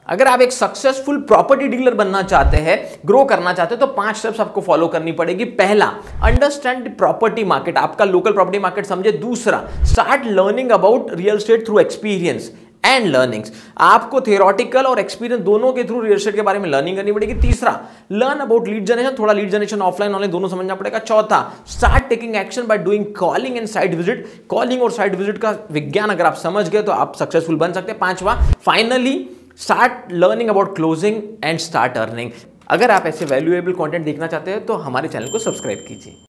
अगर आप एक सक्सेसफुल प्रॉपर्टी डीलर बनना चाहते हैं, ग्रो करना चाहते हैं, तो 5 स्टेप्स आपको फॉलो करनी पड़ेगी। पहला, अंडरस्टैंड प्रॉपर्टी मार्केट, आपका लोकल प्रॉपर्टी मार्केट समझे। दूसरा, start learning about real estate through experience and learnings, आपको थियोरेटिकल और एक्सपीरियंस दोनों के थ्रू रियल एस्टेट के बारे में लर्निंग करनी पड़ेगी। तीसरा, लर्न अबाउट लीड जनरेशन, थोड़ा लीड जनरेशन ऑफलाइन ऑनलाइन दोनों समझना पड़ेगा। चौथा, start taking action by doing calling and site visit, calling और साइट विजिट का विज्ञान अगर आप समझ गए तो आप सक्सेसफुल बन सकते हैं। पांचवा, finally start learning about closing and start earning. अगर आप ऐसे वैल्यूएबल कंटेंट देखना चाहते हैं तो हमारे चैनल को सब्सक्राइब कीजिए।